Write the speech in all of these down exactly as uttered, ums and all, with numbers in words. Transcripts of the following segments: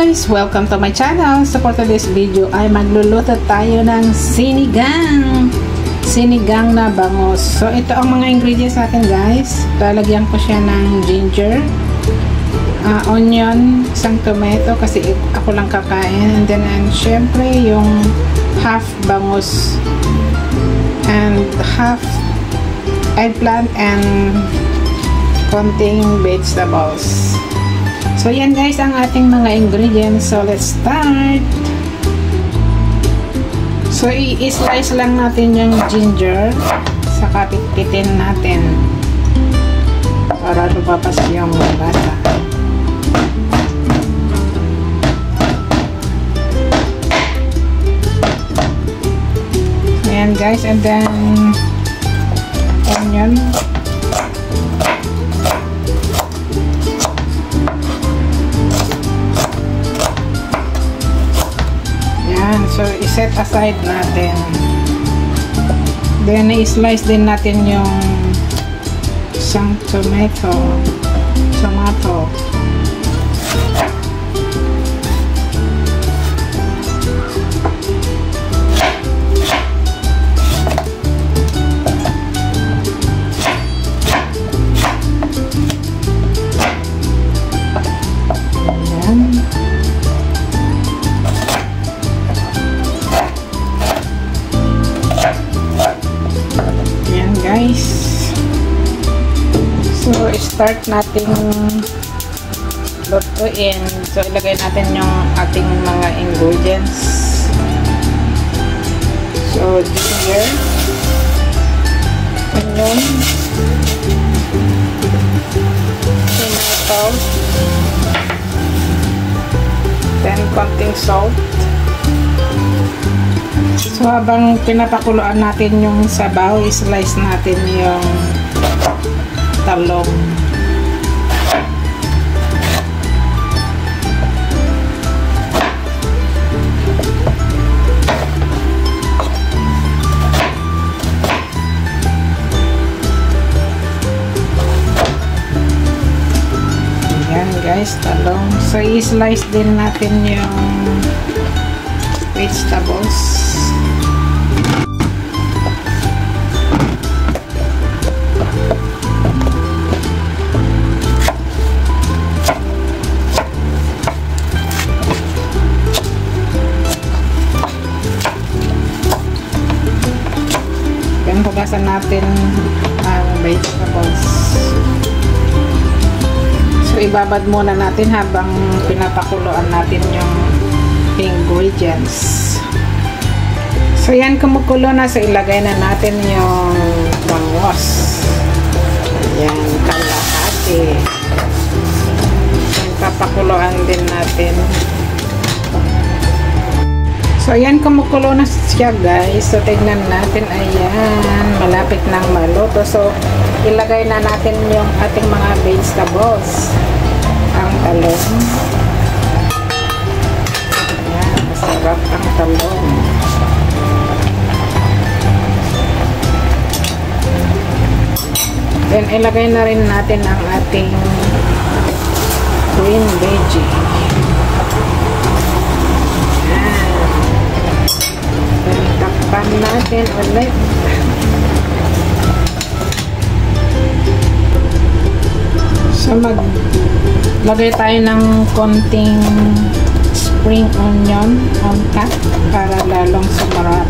guys! Welcome to my channel. So for today's video ay magluluto tayo ng sinigang. Sinigang na bangus. So ito ang mga ingredients natin guys. Lalagyan ko siya ng ginger, uh, onion, isang tomato kasi ako lang kakain. And then and syempre yung half bangus and half eggplant and konting vegetables. So yan guys ang ating mga ingredients. So let's start. So i-slice lang natin yung ginger, saka pitpitin natin para lumabas yung lasa. So yan guys, and then onion. So, iset aside natin. Then, i-slice din natin yung isang tomato. Tomato. Guys, so start natin lutuin. So ilagay natin yung ating mga ingredients. So ginger, onion, tomato, then konting salt. So, habang pinapakuluan natin yung sabaw, i-slice natin yung talong. Ayan guys, talong. So, i-slice din natin yung vegetables. Hugasan natin ang vegetables. So, ibabad muna natin habang pinapakuluan natin yung ingredients. So, yan kumukulo na. So, ilagay na natin yung bangus. Yan, kalahati. Papakuluan din natin. So, ayan, kumukulo na siya guys. So, tignan natin. Ayan, malapit nang maluto. So, ilagay na natin yung ating mga vegetables. Ang talong. Ayan, masarap ang talong. Then, ilagay na rin natin ang ating green veggie. Pan natin ulit. So maglagay tayo ng konting spring onion on top para lalong sumarap.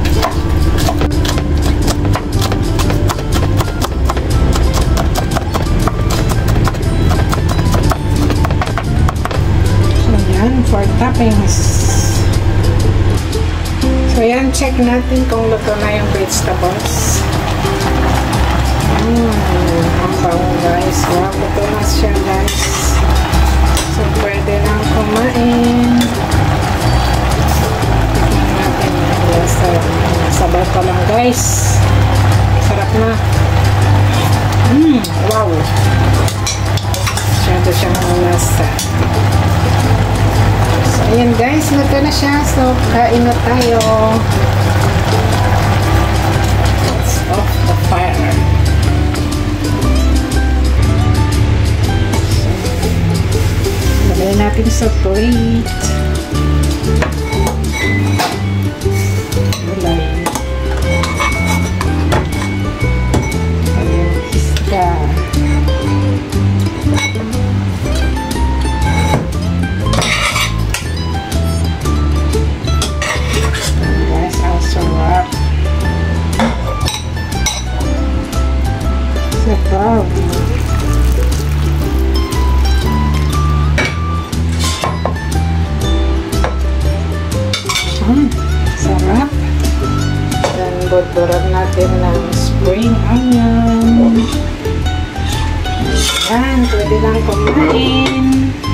So yan, for toppings. So, yan, check natin kung luto na yung vegetables. Hmm, ang bango guys. Wow, luto na siya guys. So, pwede nang kumain. Tignan natin yung lasa. Sabaw pa lang guys. Sarap na. Hmm, wow. Masyado siyang lasa. Ayan guys, luto na siya. So, kain na tayo. Let's off the fire. So, lagay natin sa plate. Mm, sarap. Then, buturan natin ng spring onion. Yan, pwede lang kumain.